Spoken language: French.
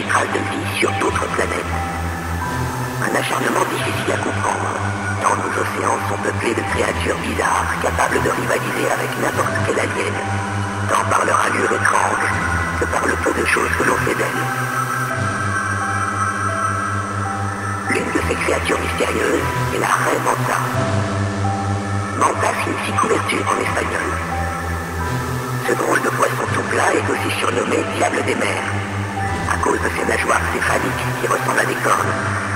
des traces de vie sur d'autres planètes. Un acharnement difficile à comprendre, tant nos océans sont peuplés de créatures bizarres capables de rivaliser avec n'importe quel alien, tant par leur allure étrange que par le peu de choses que l'on sait d'elles. L'une de ces créatures mystérieuses est la Ray Manta. Manta signifie couverture en espagnol. Ce drôle de poisson tout plat est aussi surnommé Diable des mers, à cause de ses nageoires céphaliques qui ressemblent à des cornes.